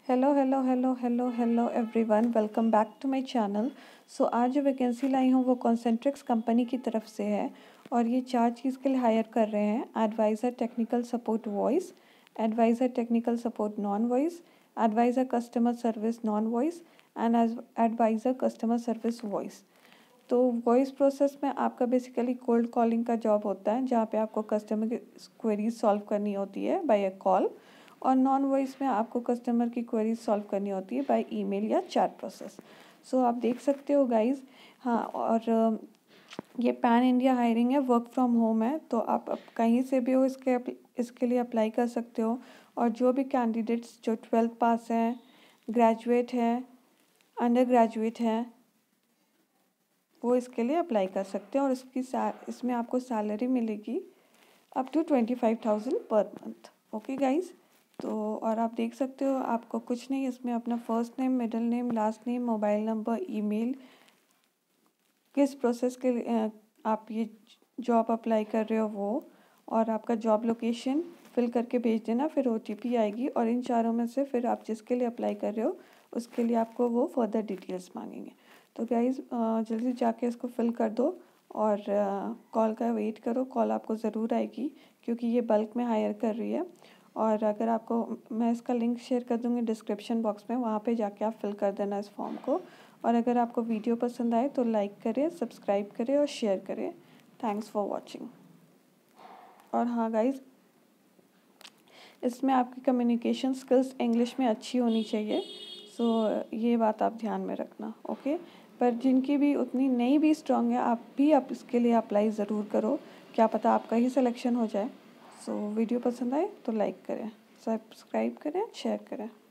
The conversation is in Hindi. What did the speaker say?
Hello hello hello hello hello everyone, welcome back to my channel. So आज जो वैकेंसी लाई हूँ वो कॉन्सेंट्रिक्स कंपनी की तरफ से है और ये 4 चीज़ के लिए हायर कर रहे हैं। Advisor technical support voice, advisor technical support non voice, advisor customer service non voice and advisor customer service voice. तो वॉइस प्रोसेस में आपका बेसिकली कोल्ड कॉलिंग का जॉब होता है, जहाँ पे आपको कस्टमर की क्वेरीज सॉल्व करनी होती है बाय अ कॉल, और नॉन वॉइस में आपको कस्टमर की क्वेरीज सॉल्व करनी होती है बाय ईमेल या चैट प्रोसेस। सो आप देख सकते हो गाइज। हाँ, और ये पैन इंडिया हायरिंग है, वर्क फ्रॉम होम है, तो आप कहीं से भी हो इसके लिए अप्लाई कर सकते हो। और जो भी कैंडिडेट्स जो 12th पास हैं, ग्रेजुएट हैं, अंडर ग्रेजुएट हैं, वो इसके लिए अप्लाई कर सकते हैं। और इसमें आपको सैलरी मिलेगी up to 25,000 per month. Okay guys. तो और आप देख सकते हो, आपको कुछ नहीं, इसमें अपना first name, middle name, last name, mobile number, email, किस प्रोसेस के लिए आप ये जॉब अप्लाई कर रहे हो वो, और आपका जॉब लोकेशन फिल करके भेज देना। फिर OTP आएगी और इन चारों में से फिर आप जिसके लिए अप्लाई कर रहे हो उसके लिए आपको वो फर्दर डिटेल्स मांगेंगे। तो गाइज जल्दी जाके इसको फिल कर दो और कॉल का वेट करो। कॉल आपको ज़रूर आएगी क्योंकि ये बल्क में हायर कर रही है। और अगर आपको, मैं इसका लिंक शेयर कर दूँगी डिस्क्रिप्शन बॉक्स में, वहाँ पे जाके आप फिल कर देना इस फॉर्म को। और अगर आपको वीडियो पसंद आए तो लाइक करें, सब्सक्राइब करें और शेयर करें। Thanks for watching. और हाँ गाइज, इसमें आपकी कम्युनिकेशन स्किल्स इंग्लिश में अच्छी होनी चाहिए। सो ये बात आप ध्यान में रखना। ओके। पर जिनकी भी उतनी नहीं भी स्ट्रांग है, आप इसके लिए अप्लाई ज़रूर करो, क्या पता आपका ही सिलेक्शन हो जाए। सो वीडियो पसंद आए तो लाइक करें, सब्सक्राइब करें, शेयर करें।